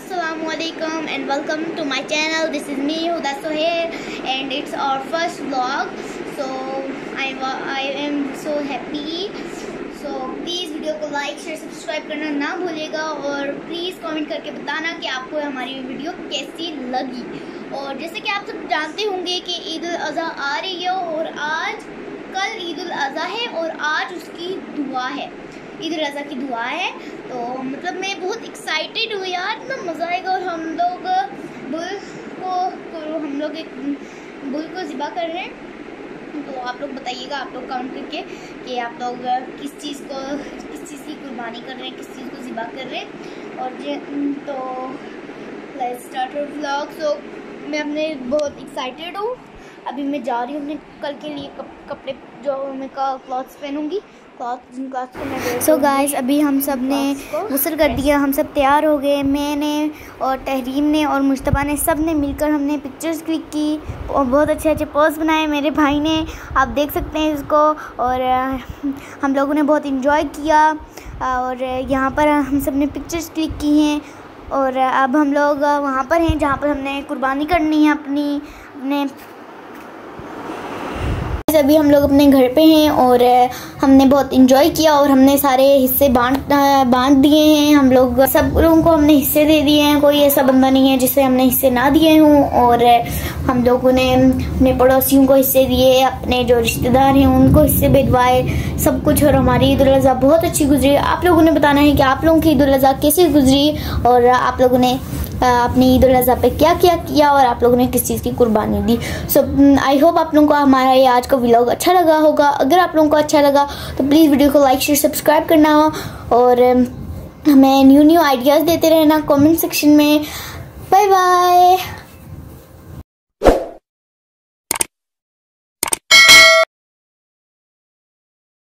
Assalamualaikum and welcome to my channel. This is me, Huda Sohail, and it's our first vlog. So I am so happy. So please video को like share subscribe करना ना भूलिएगा और please comment करके बताना कि आपको हमारी वीडियो कैसी लगी। और जैसे कि आप सब जानते होंगे कि ईद उल अज़हा आ रही है और कल ईद उल अज़हा है और आज उसकी दुआ है, ईद उल अज़हा की दुआ है। तो मतलब मैं बहुत एक्साइटेड हूँ यार, इतना मज़ा आएगा। और हम लोग एक बुल को ज़िबा कर रहे हैं। तो आप लोग बताइएगा, आप लोग कमेंट करके कि आप लोग किस चीज़ की कुर्बानी कर रहे हैं, किस चीज़ को ज़िबा कर रहे हैं। और तो let's start our vlog. So मैं अपने बहुत एक्साइटेड हूँ। अभी मैं जा रही हूँ अपने कल के लिए कपड़े जो मैं क्लॉथ्स पहनूँगी, जिन क्लॉथ्स को मैं सो गाइस अभी हम सब ने गुस्ल कर दिया, हम सब तैयार हो गए। मैंने और तहरीम ने और मुश्तबा ने सब ने मिलकर हमने पिक्चर्स क्लिक की और बहुत अच्छे अच्छे पोस्ट बनाए। मेरे भाई ने, आप देख सकते हैं इसको। और हम लोगों ने बहुत इन्जॉय किया और यहाँ पर हम सब ने पिक्चर्स क्लिक की हैं। और अब हम लोग वहाँ पर हैं जहाँ पर हमने कुर्बानी करनी है अपने अभी हम लोग अपने घर पे हैं और हमने बहुत इन्जॉय किया और हमने सारे हिस्से बांट दिए हैं। हम लोग सब लोगों को हमने हिस्से दे दिए हैं, कोई ऐसा बंदा नहीं है जिसे हमने हिस्से ना दिए हों। और हम लोगों ने अपने पड़ोसियों को हिस्से दिए, अपने जो रिश्तेदार हैं उनको हिस्से भिजवाए, सब कुछ। और हमारी ईद उल अज़हा बहुत अच्छी गुजरी। आप लोगों ने बताना है कि आप लोगों की ईद उल अज़हा कैसी गुजरी और आप लोगों ने अपनी ईद उल अज़हा पे क्या किया और आप लोगों ने किस चीज़ की कुर्बानी दी। सो आई होप आप लोगों को हमारा ये आज का व्लॉग अच्छा लगा होगा। अगर आप लोगों को अच्छा लगा तो प्लीज़ वीडियो को लाइक शेयर सब्सक्राइब करना और हमें न्यू आइडियाज़ देते रहना कमेंट सेक्शन में।